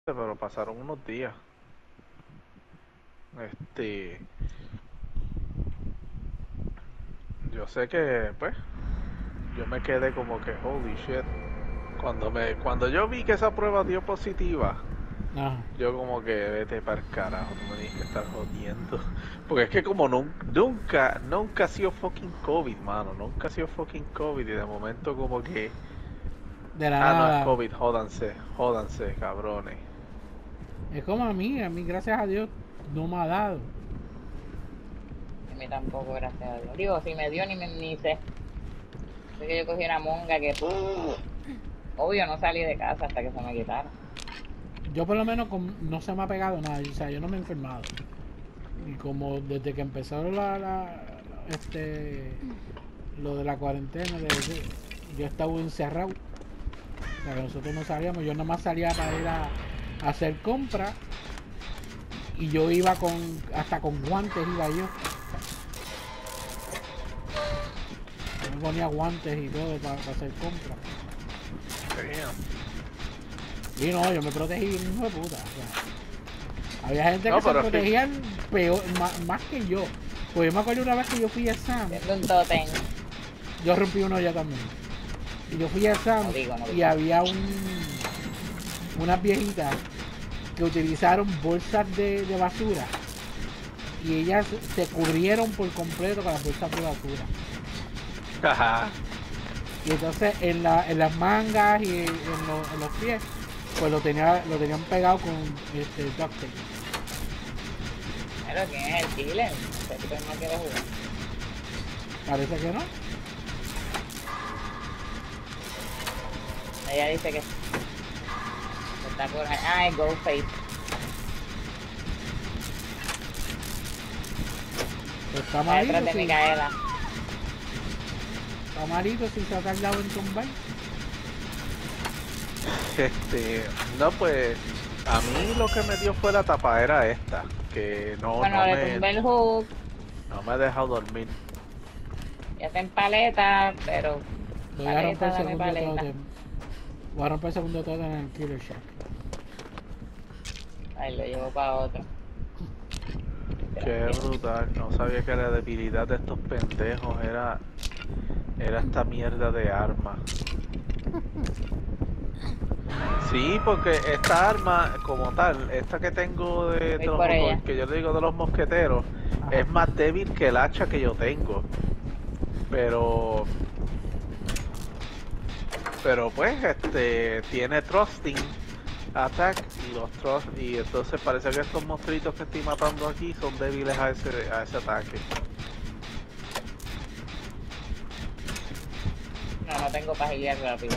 pero pasaron unos días. Este, yo sé que, pues, yo me quedé como que, holy shit. Cuando yo vi que esa prueba dio positiva, Ajá. yo como que vete para el carajo, no me tienes que estar jodiendo. Porque es que como nunca ha sido fucking COVID, mano. Nunca ha sido fucking COVID y de momento como que, De la no es nada. COVID, jódanse, cabrones. Es como a mí gracias a Dios no me ha dado. A mí tampoco, gracias a Dios. Digo, si me dio ni sé. Sé que yo cogí una monga que, obvio, no salí de casa hasta que se me quitara. Yo por lo menos no se me ha pegado nada, o sea, yo no me he enfermado. Y como desde que empezó lo de la cuarentena, yo estaba encerrado. O sea, que nosotros no salíamos, yo nomás salía para ir a hacer compras y yo iba hasta con guantes iba yo. Yo me ponía guantes y todo para hacer compras. Damn. Y no, yo me protegí bien, hijo de puta. O sea, había gente No, que se pero es que, protegían peor, más que yo. Pues yo me acuerdo una vez que yo fui a Sam, Siendo un totem. yo rompí uno ya también. Y yo fui a Sam No digo, no y digo. había unas viejitas que utilizaron bolsas de basura y ellas se cubrieron por completo con las bolsas de basura. jaja. Y entonces en las mangas y en los pies, pues lo tenían pegado con duct tape. Pero ¿quién es el killer? Ese tipo no quiere jugar. Parece que no. Ella dice que está por ahí. Ah, es Ghostface. Pues está Está detrás malito, de sí. Micaela. Está malito si se ha tardado en tumbar. No, pues, a mí lo que me dio fue la tapadera esta, que Bueno, le tumbé el hook. no me ha dejado dormir. Ya está en paleta, pero Voy a romper paleta, el dame segundo paleta. totem. Voy a romper el segundo totem en el Killer Shack. Ahí lo llevo para otro. Qué Gracias. brutal, no sabía que la debilidad de estos pendejos era esta mierda de arma. Sí, porque esta arma como tal, esta que tengo Voy por ella. que yo le digo de los mosqueteros, Ajá. es más débil que el hacha que yo tengo. Pero pues tiene thrusting attack y los thrust y entonces parece que estos monstruitos que estoy matando aquí son débiles a ese ataque. No tengo pajillas rápido.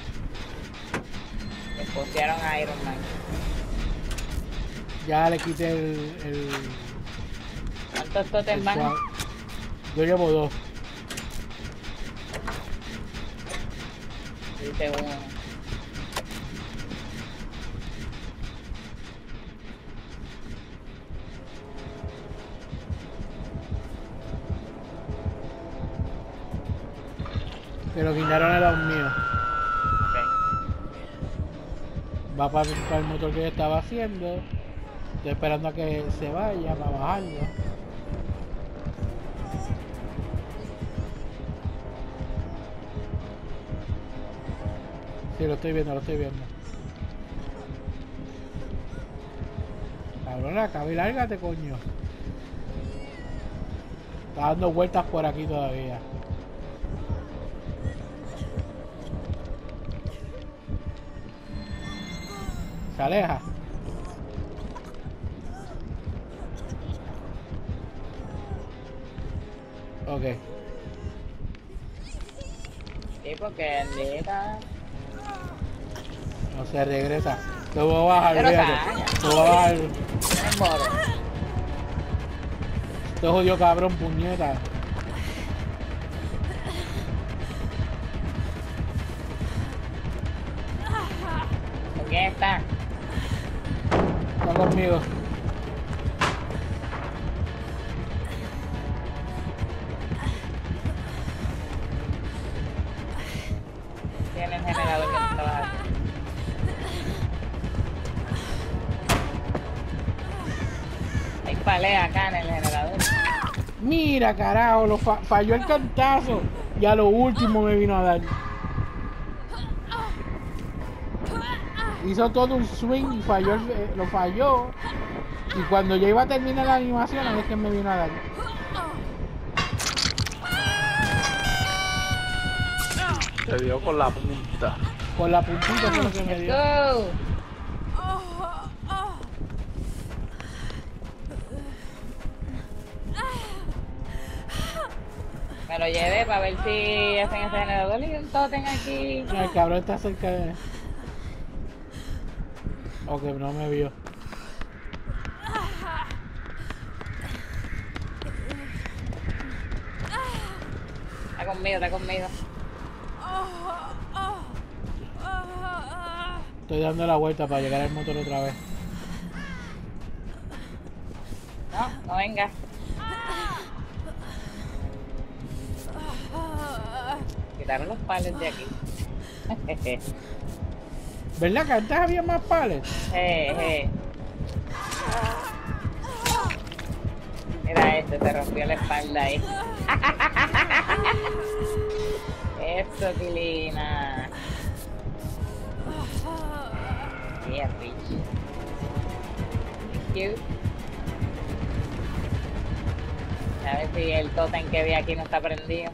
Le postearon a Iron Man. Ya le quité el ¿Cuántos totems van? swag. Yo llevo 2. Dice uno. Que lo guindaron a los míos. Ok. Va para el motor que yo estaba haciendo. Estoy esperando a que se vaya para bajarlo. Sí, lo estoy viendo, lo estoy viendo. Cabrón, acaba y lárgate, coño. Está dando vueltas por aquí todavía. Se aleja. Ok. Sí, porque el neta. No se regresa. Lo voy a bajar, Pero fíjate. caña. Lo voy a bajar. Es moro. Este jodido cabrón, puñeta. ¿Con quién está? Está conmigo. Tiene el generador que tú estabas haciendo. palé acá en el generador. Mira, carajo, falló el cantazo. Y a lo último me vino a dar. Hizo todo un swing y falló, lo falló. Y cuando yo iba a terminar la animación, es que me vino a dar. Te dio con la punta. Con la puntita fue lo que me dio. Go. Me lo llevé para ver si hacen ese generador y un totem aquí. El cabrón está cerca de... Ok, no me vio. Está conmigo, está conmigo. Estoy dando la vuelta para llegar al motor otra vez. No, no venga. Quitaron los pallets de aquí. ¿Verdad que antes había más pallets? Mira este, se rompió la espalda ahí. Eso, Pilina. Yeah, bitch. Cute. A ver si el totem que vi aquí no está prendido.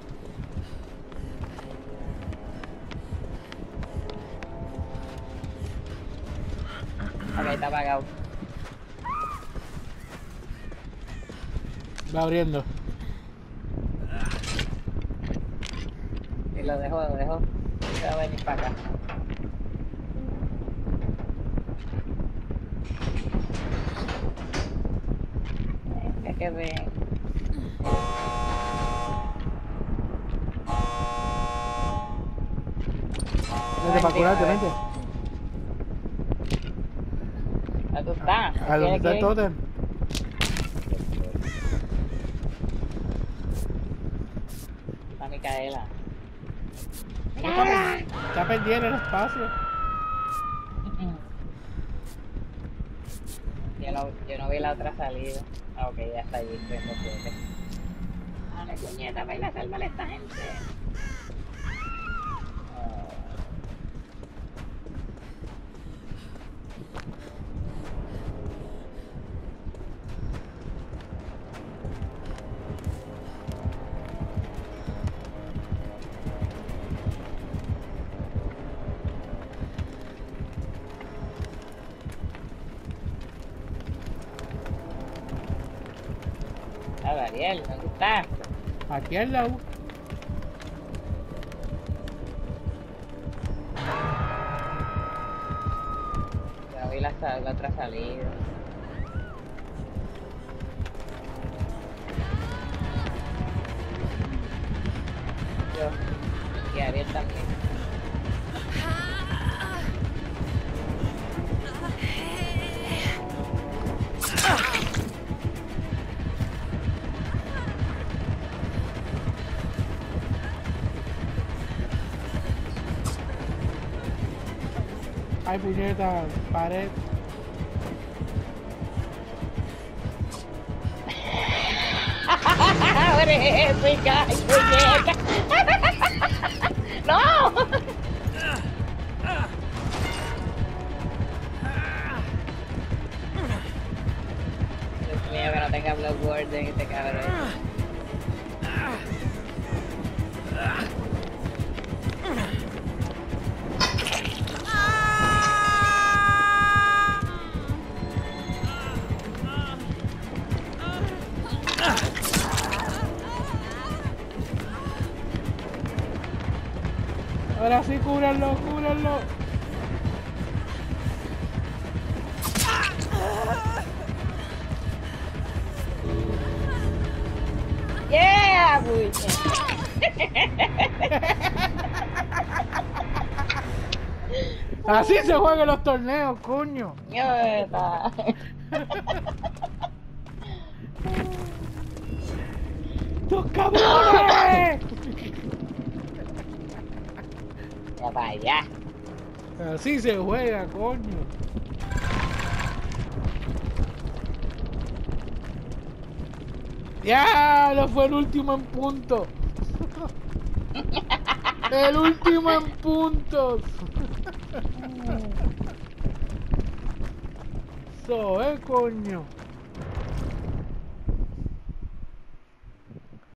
Ok, está apagado. Va abriendo. Y lo dejó, Se va a venir para acá. Que ven. Vete para curarte, vente. ¿Dónde tú estás? A donde está el tótem. Está Micaela. Está perdiendo el espacio. Yo no vi la otra salida. Ah, ok, ya está allí, 37. Dale, puñeta, baila a salvar a esta gente. Ariel, ¿dónde estás? Aquí al lado. Ya vi la otra salida. Yo. Y Ariel también. Ay, puñeta, pared. ¡Abre, pica! ¡Puñeta! ¡No! Dios mío, que no tenga Bloodborne este cabrón. Ahora sí, cúbranlo, cúbranlo. ¡Yeah! Puñeta. Así se juegan los torneos, coño. ¡Mierda! ¡Tus cabrones! Ya para allá. Así se juega, coño. Ya, lo fue el último en puntos. El último en puntos. Eso, coño.